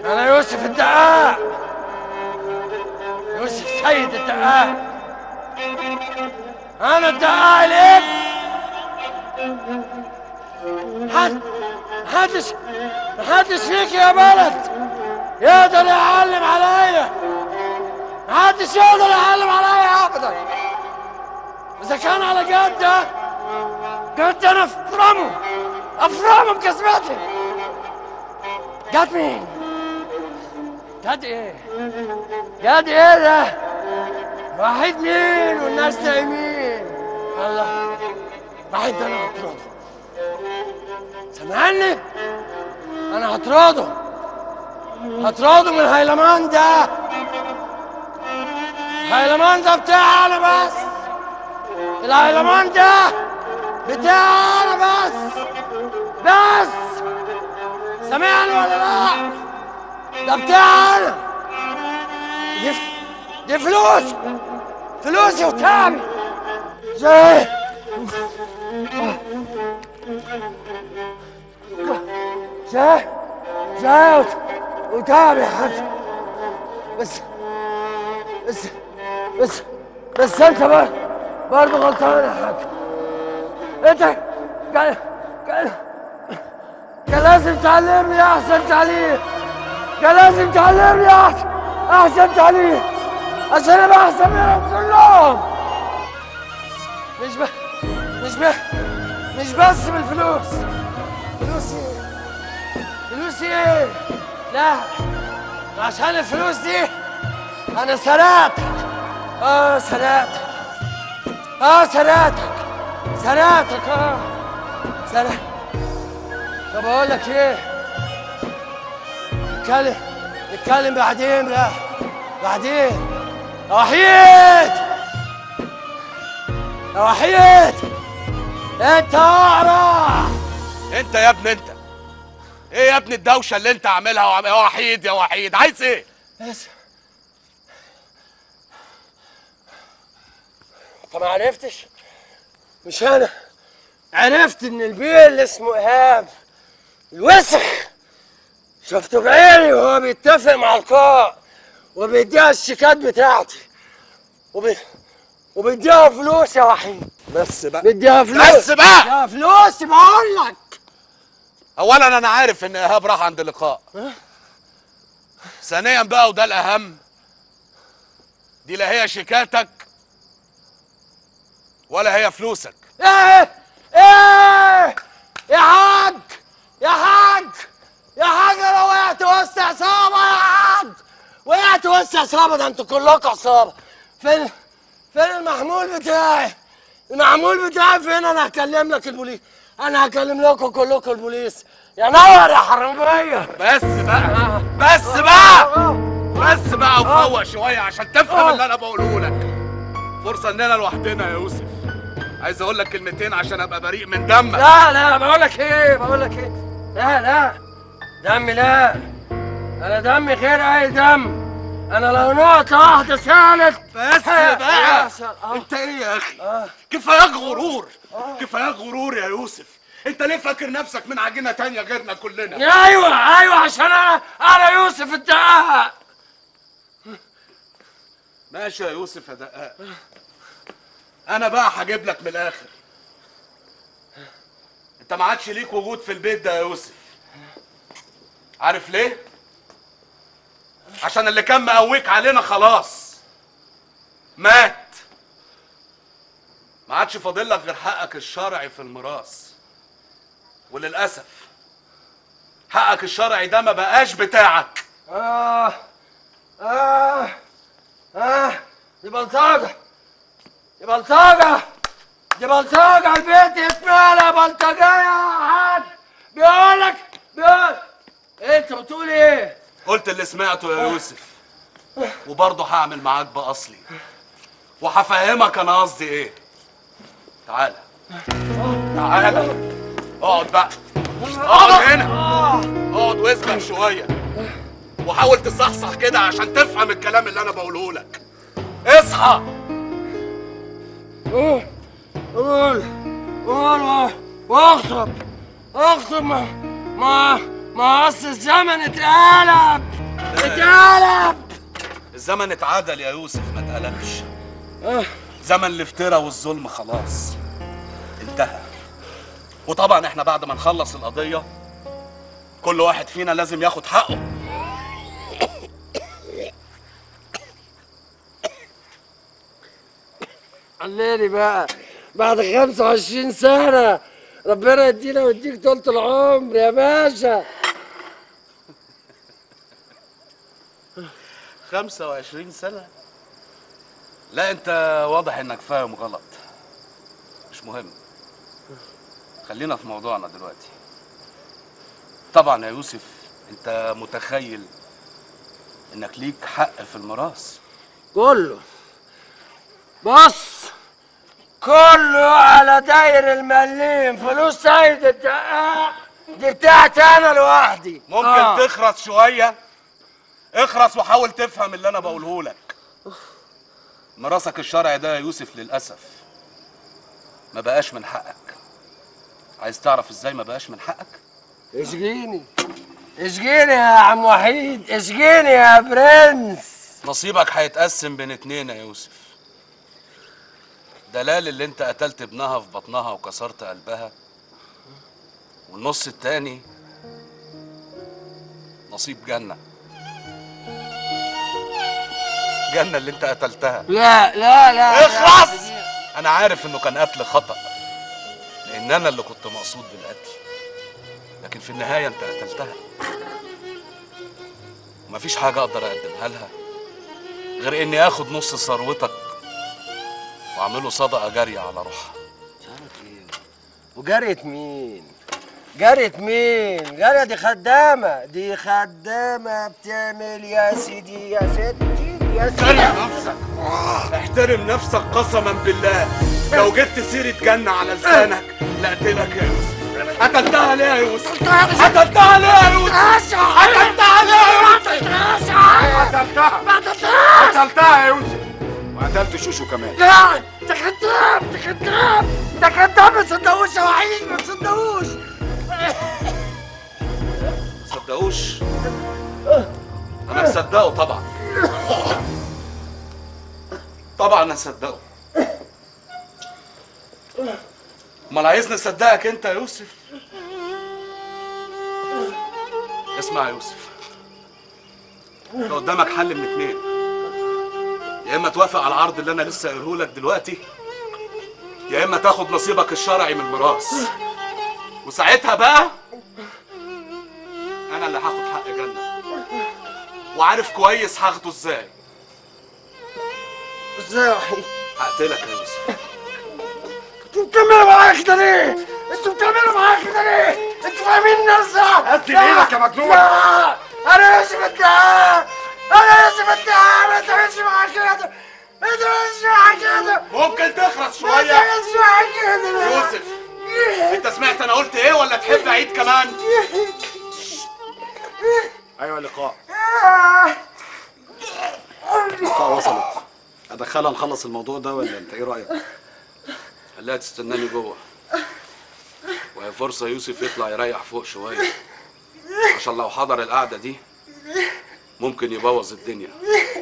أنا يوسف الدقاق، يوسف سيد الدقاق. أنا الدقاق الابن. محدش فيك يا بلد يقدر يعلم عليا، محدش يقدر يعلم عليا أبدا. إذا كان على جد أنا أفرمه بكسبتي. جد مين؟ جد إيه؟ جد إيه ده؟ وحيد مين والناس نايمين؟ الله، وحيد ده أنا هطرده. سامعني؟ أنا هطرده من الهيلمان ده. الهيلمان ده بتاعي أنا بس. الهيلمان ده بتاعي أنا بس. سامعني ولا لا؟ ده بتاعي أنا. دي فلوسي وتعبي. جاي وتعبي يا حاج. بس انت برضه غلطان يا حاج. انت كان لازم تعلمني احسن تعليم. كان لازم تعلمني احسن تعليم عشان ابقى احسن منهم كلهم. مش بس بالفلوس. فلوسي ايه؟ لا، عشان الفلوس دي انا سرقتك. سرقتك. طب اقول لك ايه؟ نتكلم بعدين بقى. بعدين يا وحيد انت اقرع. انت يا ابني انت ايه يا ابني الدوشه اللي انت عاملها؟ يا وحيد عايز ايه؟ بس انت ما عرفتش؟ مش انا عرفت ان البيه اللي اسمه ايهاب الوسخ شفته بعيني وهو بيتفق مع القاء وبيديها الشيكات بتاعتي وبيديها فلوس يا وحيد. بس بقى بديها فلوس. بديها فلوس بقول لك. اولا انا عارف ان ايهاب راح عند لقاء. ثانيا بقى وده الاهم، دي لا هي شيكاتك ولا هي فلوسك. ايه يا حاج انا وقعت وسط عصابه يا حاج. وقعت وسط عصابه. ده انتوا كلكم عصابه. فين المحمول بتاعي؟ المحمول بتاعي فين؟ انا هكلم لك البوليس. انا هكلم لكم كلكم البوليس. يا نور يا حراميه. بس بقى وفوق شويه عشان تفهم اللي انا بقوله لك. فرصه اننا لوحدنا يا يوسف. عايز اقول لك كلمتين عشان ابقى بريء من دمك. لا بقول لك ايه. لا دمي لا. انا دمي غير اي دم. انا لو نقطة واحدة سالت. بس بقى انت ايه يا اخي؟ كفاياك غرور يا يوسف. انت ليه فاكر نفسك من عجينة تانية غيرنا كلنا؟ ايوه عشان انا يوسف الدقاق. ماشي يا يوسف يا دقاق. انا بقى هجيب لك من الاخر. انت ما عادش ليك وجود في البيت ده يا يوسف. عارف ليه؟ عشان اللي كان مقويك علينا خلاص مات. ما عادش فاضل لك غير حقك الشرعي في الميراث. وللاسف حقك الشرعي ده ما بقاش بتاعك. دي بلطجة البيت يتمالى بلطجية يا حاج. بيقول ايه انت بتقول ايه؟ قلت اللي سمعته يا يوسف، وبرضه هعمل معاك بأصلي وهفهمك انا قصدي ايه. تعالى اقعد بقى. اقعد هنا. اقعد واسمع شويه وحاول تصحصح كده عشان تفهم الكلام اللي انا بقوله لك. اصحى. قول واغصب. ما الزمن اتقلب. اتقلب. الزمن اتعدل يا يوسف، ما اتقلبش. زمن الافتراء والظلم خلاص انتهى. وطبعا احنا بعد ما نخلص القضية كل واحد فينا لازم ياخد حقه. عليني بقى بعد 25 سنة، ربنا يدينا ويديك طولة العمر يا باشا. 25 سنة؟ لا انت واضح انك فاهم غلط. مش مهم، خلينا في موضوعنا دلوقتي. طبعا يا يوسف انت متخيل انك ليك حق في الميراث كله. بص، كله على داير المليم، فلوس سيد الدقاق دي بتاعتي انا لوحدي. ممكن تخرس شوية؟ اخرس وحاول تفهم اللي انا بقوله لك. ميراثك الشرعي ده يا يوسف للأسف ما بقاش من حقك. عايز تعرف ازاي ما بقاش من حقك؟ اشجيني اشجيني يا عم وحيد، اشجيني يا برنس. نصيبك هيتقسم بين اتنين يا يوسف. دلال اللي انت قتلت ابنها في بطنها وكسرت قلبها، والنص التاني نصيب جنة. جنة اللي انت قتلتها. لا لا لا اخلص. انا عارف انه كان قتل خطأ، لان انا اللي كنت مقصود بالقتل، لكن في النهاية انت قتلتها. ومفيش حاجة اقدر اقدمها لها غير اني اخد نص ثروتك واعمله صدقة جارية على روحها. مش عارف ايه. وجريت مين؟ جريت مين؟ جارية دي خدامة، دي خدامة بتعمل يا سيدي يا ستي يا سيدي. احترم نفسك، احترم نفسك قسما بالله. لو جبت سيرة جنة على لسانك لقتلك يا يوسف. قتلتها ليه يا يوسف؟ قتلتها ليه يا يوسف؟ قتلتها ليه يا يوسف؟ قتلتها يا يوسف، وقتلت شوشو كمان. لا، ده كذاب، ده كذاب، ده كذاب. ما تصدقوش يا وحيد، ما تصدقوش. تصدقوش؟ انا مصدقه طبعا. طبعا اصدقه. امال عايزني اصدقك انت يا يوسف؟ اسمع يا يوسف، لو قدامك حل من اتنين، يا اما توافق على العرض اللي انا لسه قايله لك دلوقتي، يا اما تاخد نصيبك الشرعي من الميراث. وساعتها بقى انا اللي هاخد حق جنة، وعارف كويس هاخده ازاي. ازاي يا وحيد؟ هقتلك يا يوسف. انتوا بتعملوا معايا كده ليه؟ انتوا بتعملوا معايا كده ليه؟ انتوا فاهمين نفسك؟ قد ايدك يا مجنون. لا، انا يوسف الدهاب، انا يوسف الدهاب. ما تعملش معايا كده، ما تعملش معايا كده. ممكن تخرس ما شوية؟ تعملش معايا كده يوسف انت سمعت انا قلت ايه ولا تحب اعيد كمان؟ ايوه لقاء. لقاء وصلت، ادخلها نخلص الموضوع ده ولا انت ايه رايك؟ خليها تستناني جوه، وهي فرصه يوسف يطلع يريح فوق شويه، عشان لو حضر القعده دي ممكن يبوظ الدنيا.